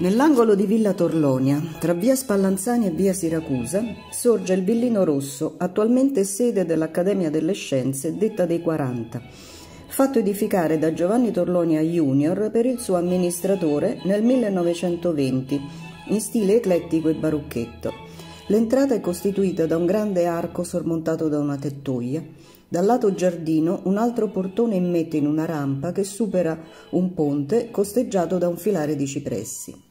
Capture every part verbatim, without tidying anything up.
Nell'angolo di Villa Torlonia, tra via Spallanzani e via Siracusa, sorge il Villino Rosso, attualmente sede dell'Accademia delle Scienze, detta dei quaranta, fatto edificare da Giovanni Torlonia junior per il suo amministratore nel millenovecentoventi, in stile eclettico e barocchetto. L'entrata è costituita da un grande arco sormontato da una tettoia. Dal lato giardino un altro portone immette in una rampa che supera un ponte costeggiato da un filare di cipressi.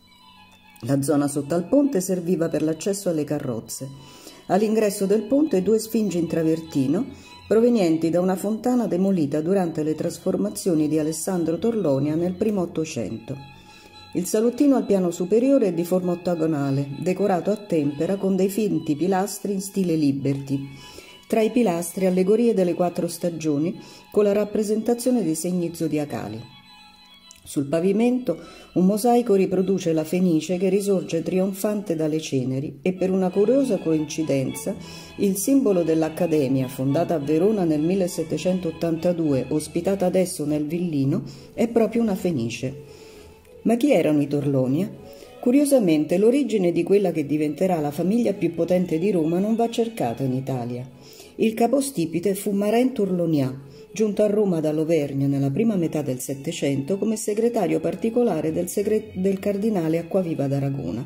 La zona sotto al ponte serviva per l'accesso alle carrozze. All'ingresso del ponte due sfingi in travertino provenienti da una fontana demolita durante le trasformazioni di Alessandro Torlonia nel primo Ottocento. Il salottino al piano superiore è di forma ottagonale, decorato a tempera con dei finti pilastri in stile Liberty. Tra i pilastri allegorie delle quattro stagioni con la rappresentazione dei segni zodiacali. Sul pavimento un mosaico riproduce la Fenice che risorge trionfante dalle ceneri e per una curiosa coincidenza il simbolo dell'Accademia, fondata a Verona nel millesettecentottantadue, ospitata adesso nel Villino, è proprio una Fenice. Ma chi erano i Torlonia? Curiosamente l'origine di quella che diventerà la famiglia più potente di Roma non va cercata in Italia. Il capostipite fu Marin Torlonia, giunto a Roma dall'Auvergne nella prima metà del Settecento come segretario particolare del, segre- del cardinale Acquaviva d'Aragona,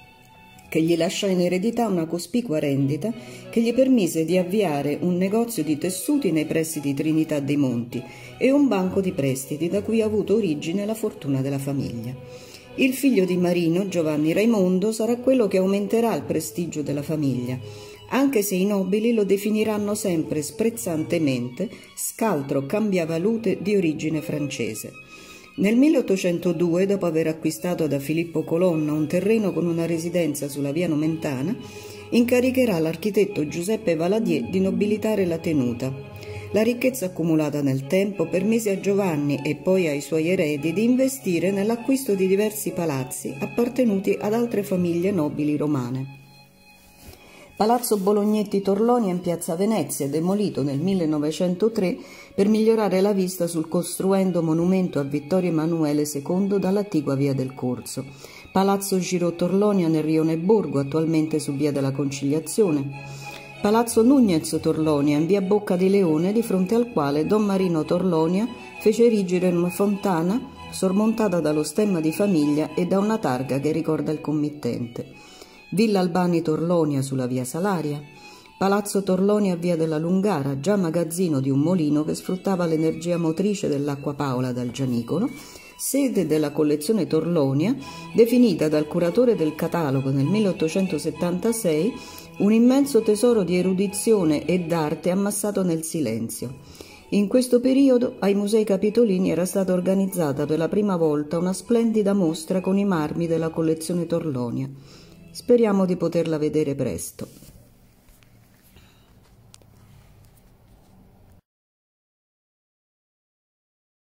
che gli lasciò in eredità una cospicua rendita che gli permise di avviare un negozio di tessuti nei pressi di Trinità dei Monti e un banco di prestiti da cui ha avuto origine la fortuna della famiglia. Il figlio di Marino, Giovanni Raimondo, sarà quello che aumenterà il prestigio della famiglia, anche se i nobili lo definiranno sempre sprezzantemente scaltro cambiavalute di origine francese. Nel milleottocentodue, dopo aver acquistato da Filippo Colonna un terreno con una residenza sulla via Nomentana, incaricherà l'architetto Giuseppe Valadier di nobilitare la tenuta. La ricchezza accumulata nel tempo permise a Giovanni e poi ai suoi eredi di investire nell'acquisto di diversi palazzi appartenuti ad altre famiglie nobili romane. Palazzo Bolognetti Torlonia in piazza Venezia, demolito nel millenovecentotre per migliorare la vista sul costruendo monumento a Vittorio Emanuele secondo dall'attigua via del Corso. Palazzo Giraud Torlonia nel Rione Borgo, attualmente su via della Conciliazione. Palazzo Nugnez Torlonia in via Bocca di Leone, di fronte al quale Don Marino Torlonia fece erigere una fontana sormontata dallo stemma di famiglia e da una targa che ricorda il committente. Villa Albani Torlonia sulla via Salaria, Palazzo Torlonia a via della Lungara, già magazzino di un molino che sfruttava l'energia motrice dell'acqua Paola dal Gianicolo, sede della collezione Torlonia, definita dal curatore del catalogo nel milleottocentosettantasei un immenso tesoro di erudizione e d'arte ammassato nel silenzio. In questo periodo ai Musei Capitolini era stata organizzata per la prima volta una splendida mostra con i marmi della collezione Torlonia. Speriamo di poterla vedere presto.